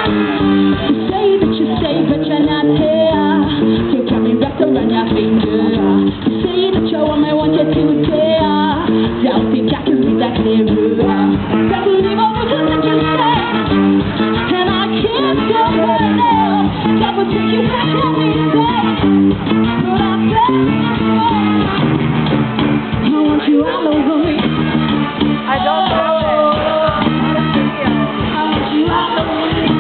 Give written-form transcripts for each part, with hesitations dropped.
say that you say, but you're not here. You got me wrapped around your finger. You say that you want me, want you to dare. Don't think I can see that clearer. Can't believe all the things that you say, and I can't stop right now. That would take you back to me today, but I said I want you all over me. I don't know it. I want you all over me.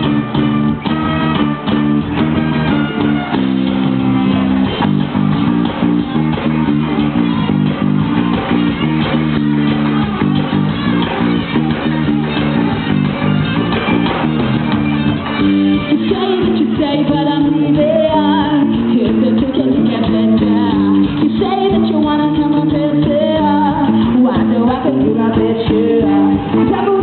But I'm leaving. Here's the ticket to get better. You say that you wanna come up and say, why do I think you love this shit?